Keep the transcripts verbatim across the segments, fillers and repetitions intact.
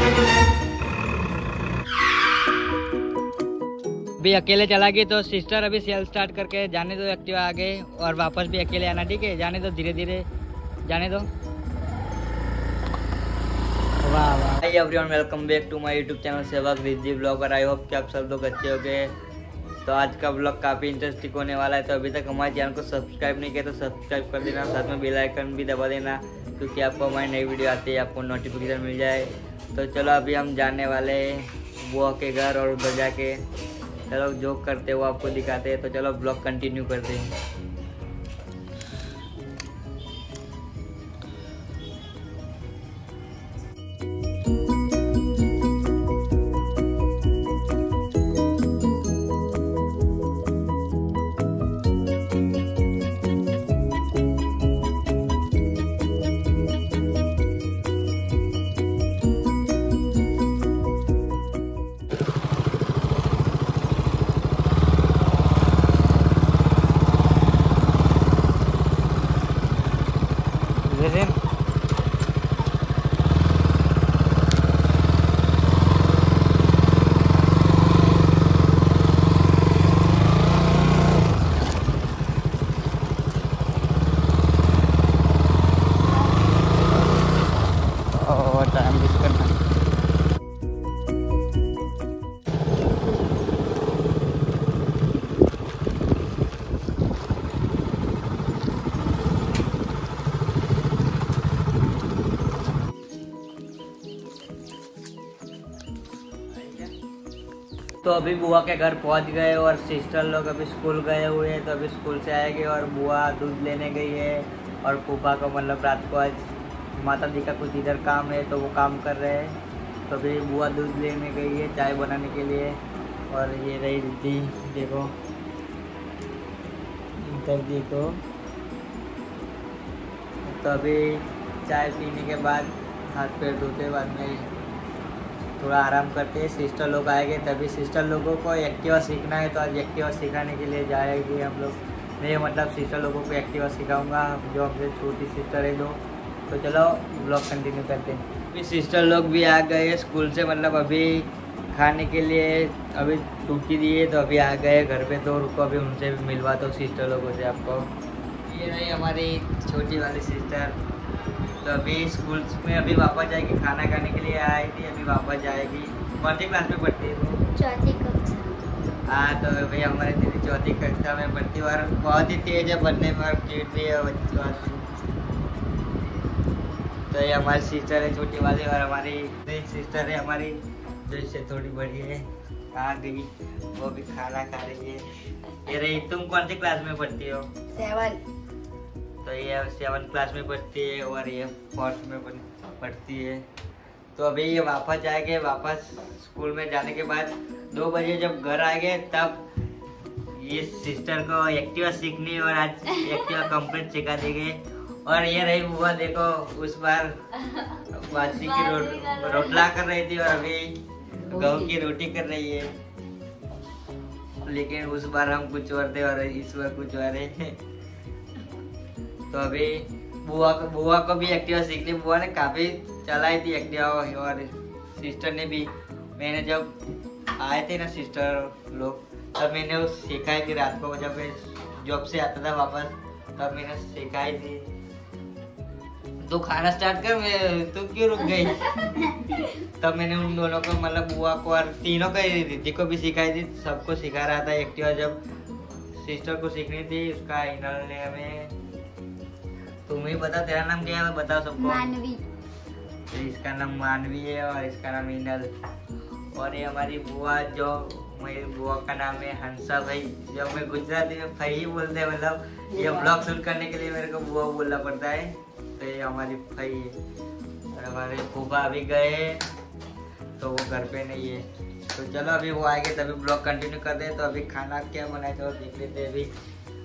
अभी अकेले चला गई तो सिस्टर अभी सेल स्टार्ट करके जाने दो एक्टिवा आगे, और वापस भी अकेले आना, ठीक है? जाने दो, धीरे धीरे जाने दो। वाह वाह। Hi everyone, welcome back to my YouTube channel Sevak Riddhi blogger. I hope कि आप सब लोग अच्छे हो गए। तो आज का ब्लॉग काफ़ी इंटरेस्टिंग होने वाला है। तो अभी तक हमारे चैनल को सब्सक्राइब नहीं किया तो सब्सक्राइब कर देना, साथ में बेल आइकन भी दबा देना, क्योंकि आपको हमारी नई वीडियो आती है आपको नोटिफिकेशन मिल जाए। तो चलो अभी हम जाने वाले हैं बुआ के घर, और उधर जाके चलो जो करते वो आपको दिखाते हैं। तो चलो ब्लॉग कंटिन्यू करते हैं। तो अभी बुआ के घर पहुंच गए, और सिस्टर लोग अभी स्कूल गए हुए हैं। तो अभी स्कूल से आएंगे, और बुआ दूध लेने गई है, और फूफा को मतलब रात को आज माता जी का कुछ इधर काम है तो वो काम कर रहे हैं। तो अभी बुआ दूध लेने गई है चाय बनाने के लिए। और ये रही रिद्धि, देखो इधर देखो। तो अभी चाय पीने के बाद हाथ पैर धोते बाद में थोड़ा आराम करते हैं। सिस्टर लोग आएंगे तभी। सिस्टर लोगों को एक्टिवा सीखना है, तो आज एक्टिवा सिखाने के लिए जाएगी हम लोग। मैं मतलब सिस्टर लोगों को एक्टिवा सिखाऊंगा, जो हमसे छोटी सिस्टर है दो। तो चलो ब्लॉग कंटिन्यू करते हैं। अभी सिस्टर लोग भी आ गए स्कूल से, मतलब अभी खाने के लिए अभी छुट्टी दी है, तो अभी आ गए घर पे। तो रुको अभी उनसे भी मिलवा दो सिस्टर लोगों से आपको। ये रही हमारी छोटी वाली सिस्टर। तो अभी स्कूल में अभी वापस जाएगी, खाना खाने के लिए आई थी, अभी वापस जाएगी। कौन सी क्लास में पढ़ती है तू? चौथी कक्षा। हाँ, तो अभी हमारी दीदी चौथी कक्षा में पढ़ती है, और बहुत ही तेज है पढ़ने में, और क्यूट भी है बच्चों। तो ये हमारी सिस्टर है छोटी वाली, और हमारी एक सिस्टर है हमारी जो इससे थोड़ी बड़ी है, आ गई, वो भी खाना खा रही है। ये रही। तुम कौन सी क्लास में पढ़ती हो? सेवन। तो ये सेवन क्लास में पढ़ती है, और ये फोर्थ में पढ़ती है। तो अभी ये वापस जाएंगे। वापस स्कूल में जाने के बाद दो बजे जब घर आएंगे, तब ये सिस्टर को एक्टिवा सीखनी, और आज एक्टिवा कंप्लीट सिखा देंगे। और ये रही बुआ, देखो उस बार बासी की रो, रोटला कर रही थी, और अभी गेहूं की रोटी कर रही है। लेकिन उस बार हम कुछ और थे, और इस बार कुछ और है। तो अभी बुआ को बुआ को भी एक्टिवा सीखनी। बुआ ने काफ़ी चलाई थी एक्टिवा, और सिस्टर ने भी। मैंने जब आए थे ना सिस्टर लोग, तब मैंने वो सिखाई थी। रात को जब मैं जॉब से आता था वापस, तब मैंने सिखाई थी। तो खाना स्टार्ट कर, मैं तू क्यों रुक गई? तब मैंने उन दोनों को मतलब बुआ को और तीनों को, रिद्धि को भी सिखाई थी, सबको सिखा रहा था एक्टिवा। जब सिस्टर को सीखनी थी, उसका इनल ने हमें, तुम ही बता तेरा नाम क्या है, बताओ सबको। मानवी। तो इसका नाम मानवी है, और इसका नाम इनल। और ये हमारी बुआ, जो मेरी बुआ का नाम है हंसा भाई। जब मैं गुजराती में फई बोलते हैं, मतलब ये ब्लॉग शूट करने के लिए मेरे को बुआ बोलना पड़ता है। तो ये हमारी फई है। और हमारे फूफा अभी गए, तो वो घर पे नहीं है। तो चलो अभी वो आएंगे तभी ब्लॉग कंटिन्यू कर दे। तो अभी खाना क्या बनाए तो देख लेते हैं। अभी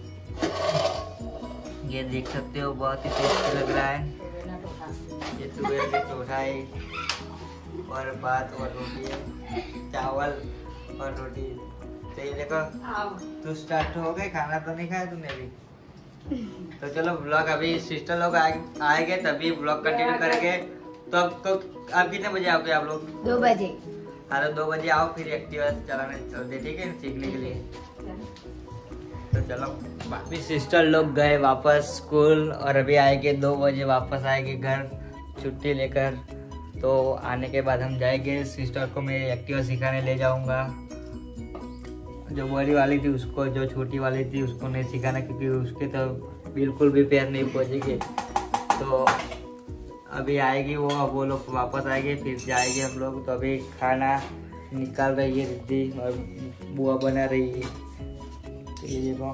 ये देख सकते हो, बहुत ही टेस्टी लग रहा है। ये तुअर के चोखा है, और भात और रोटी है, चावल और रोटी। तो ये देखो, तू स्टार्ट हो गए, खाना तो नहीं खाया तूने अभी? तो चलो ब्लॉग, अभी सिस्टर लोग आएंगे तभी ब्लॉग कंटिन्यू करेंगे। तो अब तो आप कितने बजे आओगे आप लोग? दो बजे। हाँ तो दो बजे आओ, फिर एक्टिवा चलाने चलते, ठीक है, सीखने के लिए। तो चलो, वापिस सिस्टर लोग गए वापस स्कूल और अभी आएंगे दो बजे, वापस आएंगे घर छुट्टी लेकर। तो आने के बाद हम जाएंगे, सिस्टर को मैं एक्टिवा सिखाने ले जाऊंगा। जो बड़ी वाली थी उसको, जो छोटी वाली थी उसको नहीं सिखाना, क्योंकि उसके तो बिल्कुल भी पैर नहीं पहुँचेंगे। तो अभी आएगी वो, अब वो लोग वापस आएंगे, फिर जाएंगे हम लोग। तो अभी खाना निकाल रही है रिद्धि और बुआ बना रही है। तो ये देखो,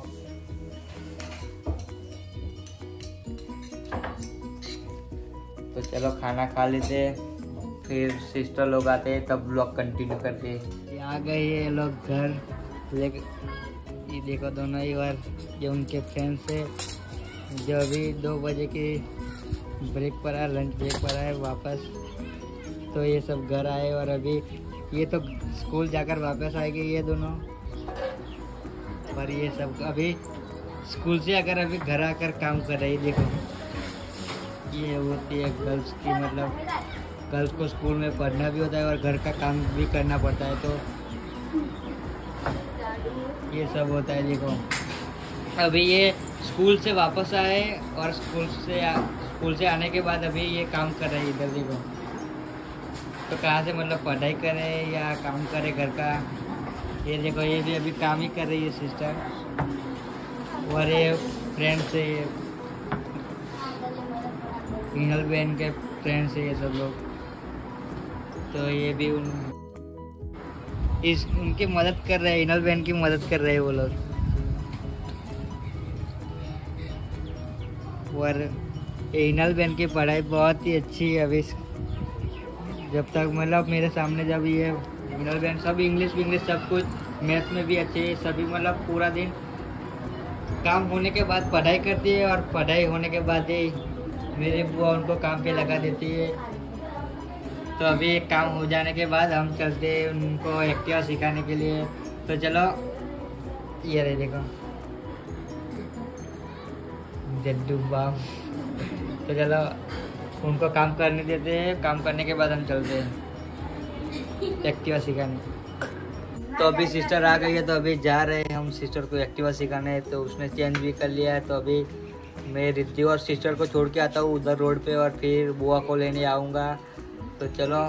तो चलो खाना खा लेते, फिर सिस्टर लोग आते हैं तब ब्लॉग कंटिन्यू करते। आ गए ये लोग घर, लेकिन ये देखो दोनों ही बार जो उनके फ्रेंड्स है, जो अभी दो बजे की ब्रेक पर आया, लंच ब्रेक पर आए वापस। तो ये सब घर आए और अभी ये तो स्कूल जाकर वापस आएंगे ये दोनों। पर ये सब अभी स्कूल से आकर अभी घर आकर काम कर रही है। देखो ये होती है गर्ल्स की, मतलब गर्ल्स को स्कूल में पढ़ना भी होता है और घर का काम भी करना पड़ता है। तो ये सब होता है। देखो अभी ये स्कूल से वापस आए और स्कूल से आ, स्कूल से आने के बाद अभी ये काम कर रहे हैं इधर। देखो तो कहाँ से मतलब पढ़ाई करे या काम करे घर का। ये देखो ये भी अभी काम ही कर रही है सिस्टर। और ये फ्रेंड से, हिनल बहन के फ्रेंड से ये सब लोग। तो ये भी उन इस उनकी मदद कर रहे हैं, हिनल बहन की मदद कर रहे हैं वो लोग। और हिनल बहन की पढ़ाई बहुत ही अच्छी है। अभी जब तक मतलब मेरे सामने जब ये हिनल बहन सब इंग्लिश इंग्लिश सब कुछ, मैथ में भी अच्छे है सभी, मतलब पूरा दिन काम होने के बाद पढ़ाई करती है और पढ़ाई होने के बाद ही मेरी बुआ उनको काम पे लगा देती है। तो अभी काम हो जाने के बाद हम चलते हैं उनको एक्टिवा सिखाने के लिए। तो चलो ये रहे देखो जड्डू बाम। तो चलो उनको काम करने देते हैं, काम करने के बाद हम चलते हैं एक्टिवा सिखाने। तो अभी सिस्टर आ गई है, तो अभी जा रहे हैं हम सिस्टर को एक्टिवा सिखाने। तो उसने चेंज भी कर लिया है। तो अभी मैं रिद्धि और सिस्टर को छोड़ के आता हूँ उधर रोड पे और फिर बुआ को लेने आऊँगा। तो चलो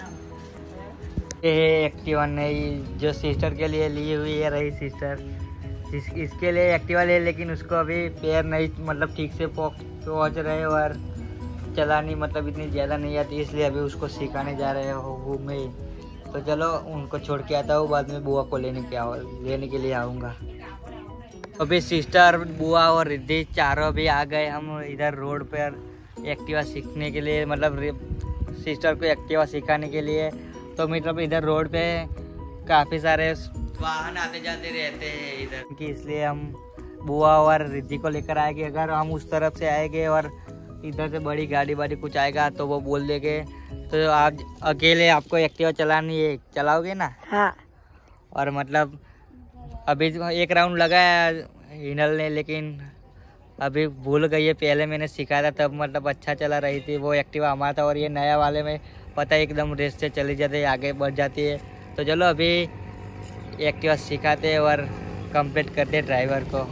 ये एक्टिवा नई जो सिस्टर के लिए ली हुई है रही सिस्टर, इस, इसके लिए एक्टिवा ले, लेकिन उसको अभी पैर नहीं मतलब ठीक से पहुँच रहे और चलानी मतलब इतनी ज़्यादा नहीं आती, इसलिए अभी उसको सिखाने जा रहे हो मैं। तो चलो उनको छोड़ के आता हूँ, बाद में बुआ को लेने के आओ लेने के लिए आऊँगा। अभी सिस्टर, बुआ और रिद्धि चारों भी आ गए हम इधर रोड पर एक्टिवा सीखने के लिए, मतलब सिस्टर को एक्टिवा सिखाने के लिए। तो मतलब इधर रोड पे काफ़ी सारे वाहन आते जाते रहते हैं इधर कि, इसलिए हम बुआ और रिद्धि को लेकर आएंगे। अगर हम उस तरफ से आएंगे और इधर से बड़ी गाड़ी वाड़ी कुछ आएगा तो वो बोल देंगे। तो आप अकेले आपको एक्टिवा चलानी है, चलाओगे ना? हाँ। और मतलब अभी एक राउंड लगाया हिनल ने, लेकिन अभी भूल गई है। पहले मैंने सिखाया था तब मतलब अच्छा चला रही थी वो एक्टिवा हमारा था, और ये नया वाले में पता है एकदम रेस से चली जाती है, आगे बढ़ जाती है। तो चलो अभी एक्टिवा सिखाते हैं और कंप्लीट करते हैं ड्राइवर को।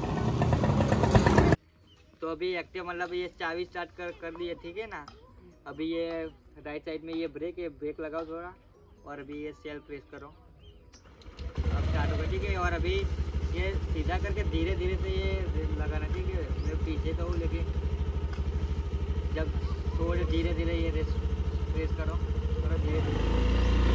तो अभी एक्टिवा मतलब ये चाबी स्टार्ट कर कर दी है, ठीक है ना। अभी ये राइट साइड में ये ब्रेक है, ब्रेक लगाओ थोड़ा, और अभी ये सेल्फ प्रेस करो, अब स्टार्ट होगा, ठीक है। और अभी ये सीधा करके धीरे धीरे से ये लगाना, ठीक है। मैं पीछे तो हूँ, लेकिन जब थोड़े धीरे धीरे ये रेस प्रेस करो, थोड़ा धीरे धीरे।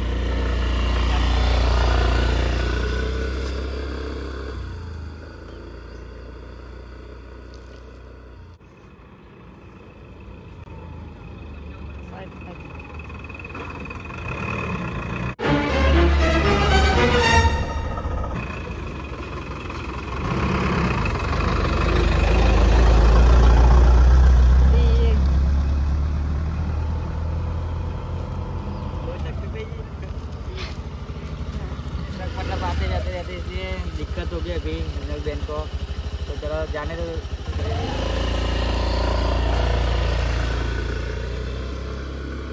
मतलब आते जाते रहते, इसलिए दिक्कत हो गई अभी हिनल बहन को। तो चलो जाने दो।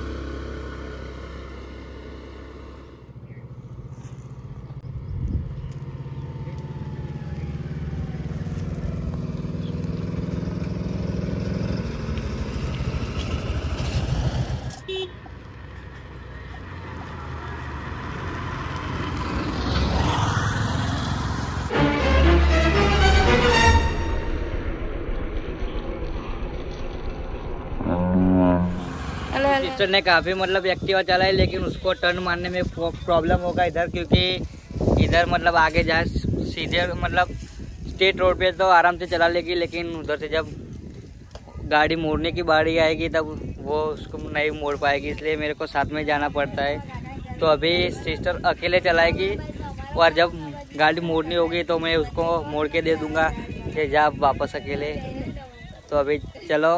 सिस्टर ने काफ़ी मतलब एक्टिवा चलाई, लेकिन उसको टर्न मारने में प्रॉब्लम होगा इधर, क्योंकि इधर मतलब आगे जाए सीधे मतलब स्ट्रेट रोड पे तो आराम से चला लेगी, लेकिन उधर से जब गाड़ी मोड़ने की बारी आएगी तब वो उसको नहीं मोड़ पाएगी, इसलिए मेरे को साथ में जाना पड़ता है। तो अभी सिस्टर अकेले चलाएगी और जब गाड़ी मोड़नी होगी तो मैं उसको मोड़ के दे दूँगा कि जा वापस अकेले। तो अभी चलो।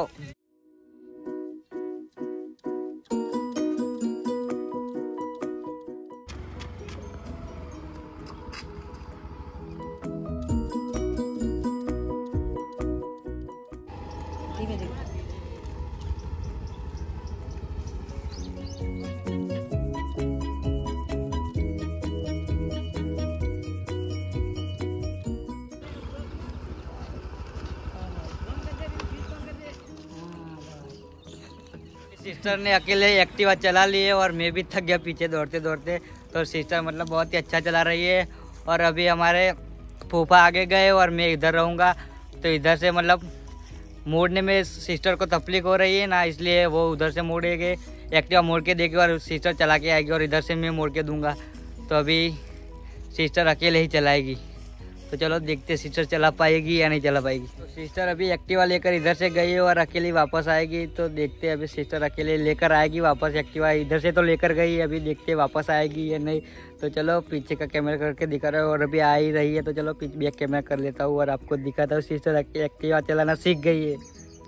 सिस्टर ने अकेले एक्टिवा चला ली है और मैं भी थक गया पीछे दौड़ते दौड़ते। तो सिस्टर मतलब बहुत ही अच्छा चला रही है। और अभी हमारे फूफा आगे गए और मैं इधर रहूँगा, तो इधर से मतलब मोड़ने में सिस्टर को तकलीफ हो रही है ना, इसलिए वो उधर से मोड़ेंगे, एक्टिवा मोड़ के देगी और सिस्टर चला के आएगी और इधर से मैं मोड़ के दूँगा। तो अभी सिस्टर अकेले ही चलाएगी। तो चलो देखते सिस्टर चला पाएगी या नहीं चला पाएगी। तो सिस्टर अभी एक्टिवा लेकर इधर से गई है और अकेली वापस आएगी। तो देखते अभी सिस्टर अकेले लेकर आएगी वापस एक्टिवा, इधर से तो लेकर गई, अभी देखते वापस आएगी या नहीं। तो चलो पीछे का कैमरा करके दिखा रहा है और अभी आ ही रही है। तो चलो पीछे भी एक कैमरा कर लेता हूँ और आपको दिखाता हूँ सिस्टर एक्टिवा चलाना सीख गई है।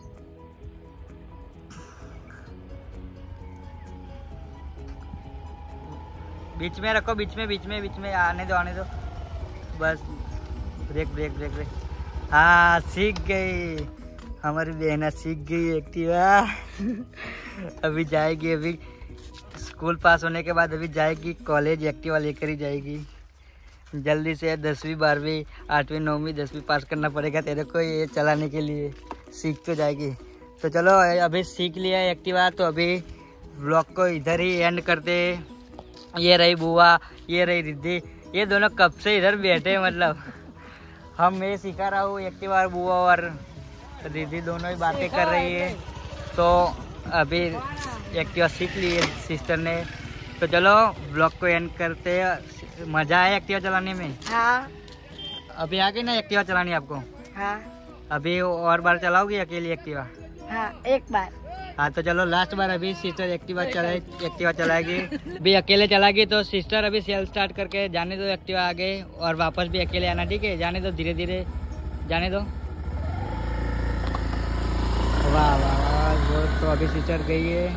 बीच में रखो, बीच में बीच में बीच में आने दो आने दो बस। Break break break break. हाँ सीख गई हमारी बहना, सीख गई एक्टिवा। अभी जाएगी, अभी स्कूल पास होने के बाद अभी जाएगी कॉलेज, एक्टिवा लेकर ही जाएगी। जल्दी से दसवीं बारहवीं आठवीं नौवीं दसवीं पास करना पड़ेगा तेरे को ये चलाने के लिए, सीख तो जाएगी। तो चलो अभी सीख लिया एक्टिवा, तो अभी ब्लॉग को इधर ही एंड करते। ये रही बुआ, ये रही रिद्धि, ये दोनों कब से इधर बैठे, मतलब हम मैं सिखा रहा हूँ एक्टिवा, और बुआ और दीदी दोनों ही बातें कर रही है। तो अभी एक्टिवा सीख ली है सिस्टर ने। तो चलो ब्लॉग को एंड करते हैं। मज़ा आया एक्टिवा चलाने में? हाँ। अभी आ गई ना एक्टिवा चलानी आपको? हाँ। अभी और बार चलाओगी अकेली एक्टिवा? हाँ एक बार। हाँ तो चलो लास्ट बार अभी सिस्टर एक्टिवा चलाए एक्टिवा चलाएगी। अभी अकेले चलाएगी तो सिस्टर अभी सेल स्टार्ट करके जाने दो एक्टिवा आगे, और वापस भी अकेले आना, ठीक है? जाने दो, धीरे धीरे जाने दो। वाह वाह वाह, वो तो अभी सिस्टर गई है।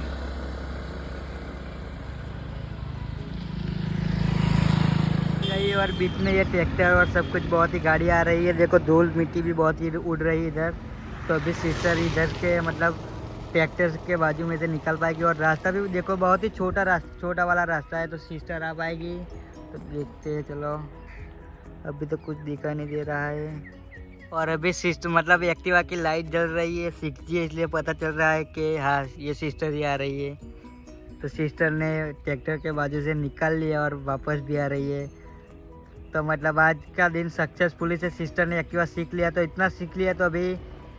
गई और बीच में ये ट्रैक्टर और सब कुछ बहुत ही गाड़ी आ रही है। देखो धूल मिट्टी भी बहुत ही उड़ रही है इधर। तो अभी सिस्टर इधर के मतलब ट्रैक्टर के बाजू में से निकल पाएगी, और रास्ता भी देखो बहुत ही छोटा रास्ता, छोटा वाला रास्ता है। तो सिस्टर आ पाएगी तो देखते हैं। चलो अभी तो कुछ दिखा नहीं दे रहा है। और अभी सिस्टर मतलब एक्टिवा की लाइट जल रही है, सीखती है इसलिए पता चल रहा है कि हाँ ये सिस्टर ही आ रही है। तो सिस्टर ने ट्रैक्टर के बाजू से निकाल लिया और वापस भी आ रही है। तो मतलब आज का दिन सक्सेसफुली से सिस्टर ने एक्टिवा सीख लिया। तो इतना सीख लिया तो अभी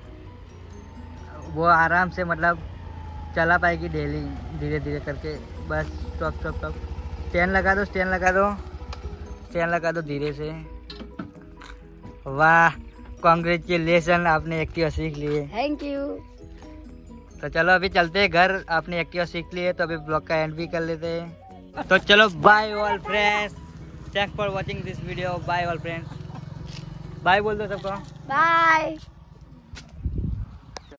वो आराम से मतलब चला पाएगी डेली, धीरे धीरे करके। Bus stop stop stop, stand लगा दो, स्टैंड लगा दो, स्टैंड लगा दो धीरे से। वाह कॉन्ग्रेचुलेसन, आपने एक्टिवा सीख ली है। Thank you. तो चलो अभी चलते हैं घर, आपने एक्टिवा सीख ली है तो अभी ब्लॉग का एंड भी कर लेते हैं। तो चलो bye all friends, thanks for watching this video. Bye all friends, bye बोल दो सबको। बाय।